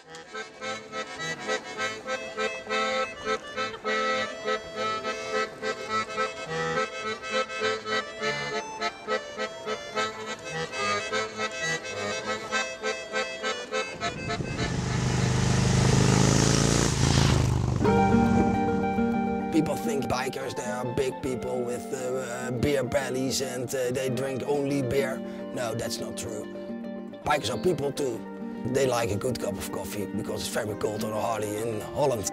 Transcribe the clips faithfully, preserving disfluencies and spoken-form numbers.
People think bikers, they are big people with uh, beer bellies and uh, they drink only beer. No, that's not true. Bikers are people too. They like a good cup of coffee because it's very cold on a Harley in Holland.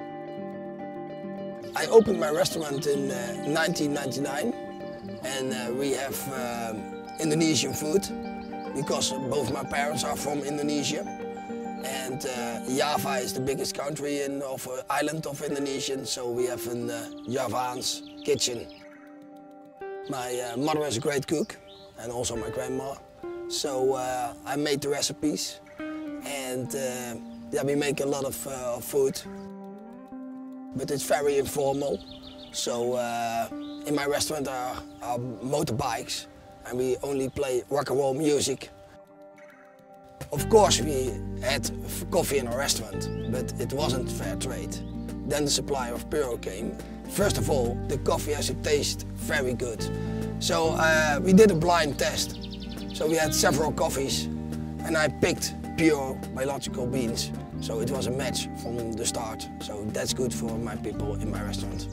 I opened my restaurant in uh, nineteen ninety-nine and uh, we have uh, Indonesian food because both my parents are from Indonesia. And uh, Java is the biggest country in of uh, island of Indonesia, so we have a uh, Javaans kitchen. My uh, mother is a great cook, and also my grandma. So uh, I made the recipes, and uh, yeah, we make a lot of uh, food. But it's very informal. So uh, in my restaurant are, are motorbikes, and we only play rock and roll music. Of course we had coffee in our restaurant, but it wasn't fair trade. Then the supply of Puro came. First of all, the coffee has to taste very good. So uh, we did a blind test. So we had several coffees and I picked pure biological beans. So it was a match from the start. So that's good for my people in my restaurant.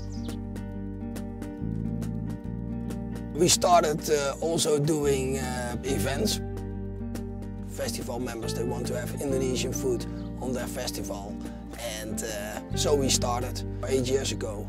We started uh, also doing uh, events. Festival members, they want to have Indonesian food on their festival. And uh, so we started eight years ago.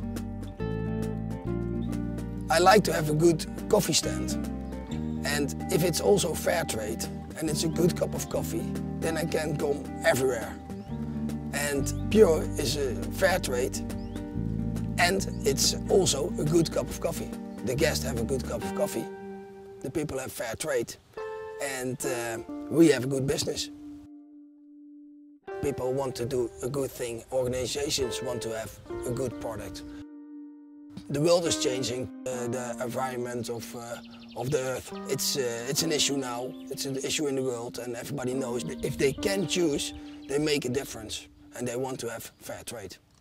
I like to have a good coffee stand. And if it's also fair trade and it's a good cup of coffee, then I can come everywhere. And Puro is a fair trade and it's also a good cup of coffee. The guests have a good cup of coffee, the people have fair trade, and uh, we have a good business. People want to do a good thing, organizations want to have a good product. The world is changing, uh, the environment of, uh, of the earth. It's, uh, it's an issue now, it's an issue in the world, and everybody knows if they can choose, they make a difference and they want to have fair trade.